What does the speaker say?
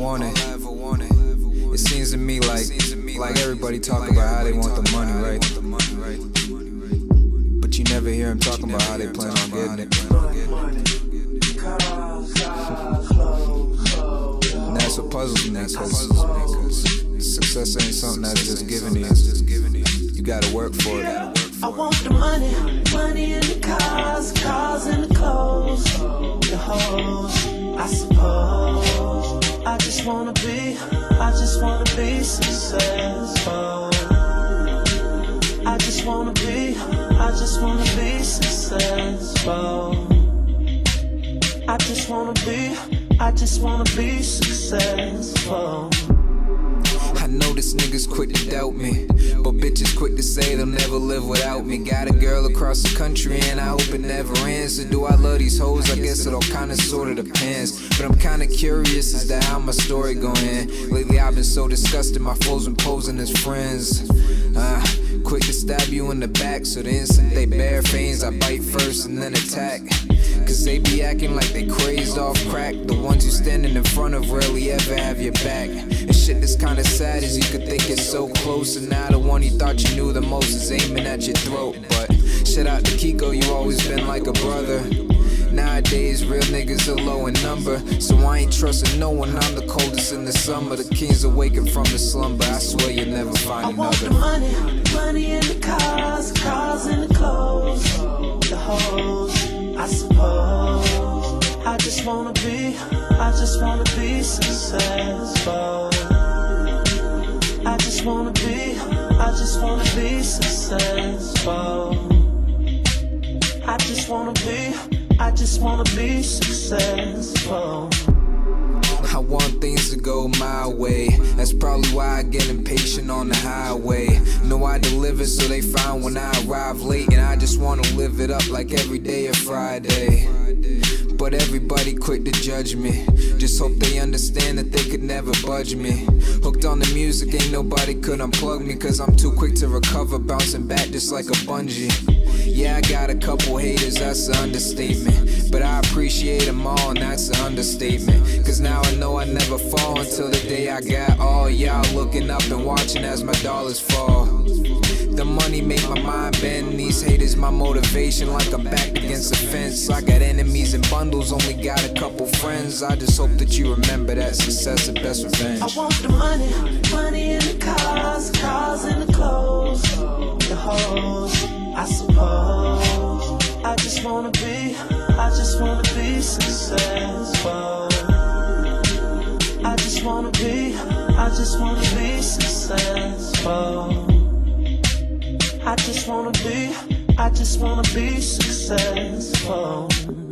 want it. It seems to me like everybody talk about how they want the money, right? But you never hear them talking about how they plan on getting it. And that's what puzzles me, cause success ain't something that's just given to you. You gotta work for it. I want the money, money in the cars, cars in the clothes, the hoes, I suppose. I just wanna be successful. I just wanna be successful. I just wanna be successful. I know this niggas quick to doubt me, but bitches quick to say they'll never live without me. Got a girl across the country and I hope it never ends. So do I love these hoes? I guess it all kinda sorta depends. But I'm kinda curious as to how my story gon' end. Lately I've been so disgusted, my foes been posing as friends. Quick to stab you in the back, so the instant they bare fangs, I bite first and then attack. Cause they be acting like they crazed off crack. The ones you standing in front of rarely ever have your back. And shit that's kinda sad is you could think it's so close, and now the one you thought you knew the most is aiming at your throat. But shout out to Kiko, you always been like a brother. Nowadays, real niggas are low in number, so I ain't trusting no one. I'm the coldest in the summer. The kings awaken from the slumber. I swear you'll never find another. I want the money, money in the cars, cars in the clothes, the hoes, I suppose. I just wanna be successful. I just wanna be successful. I just wanna be successful. I want things to go my way. That's probably why I get impatient on the highway. Know I deliver, so they find when I arrive late. And I just wanna live it up like every day a Friday. But everybody quick to judge me. Just hope they understand that they could never budge me. Hooked on the music, ain't nobody could unplug me. Cause I'm too quick to recover, bouncing back just like a bungee. Yeah, I got a couple haters, that's an understatement. But I appreciate them all, and that's an understatement. Cause now I know I never fall until the day I got all y'all looking up and watching as my dollars fall. The money make my mind bend, these haters my motivation, like I'm backed against the fence. I got enemies in bundles, only got a couple friends. I just hope that you remember that success is best revenge. I want the money, money in the cars, cars in the clothes, the hoes, I suppose. I just wanna be successful. I just wanna be successful. I just wanna be successful.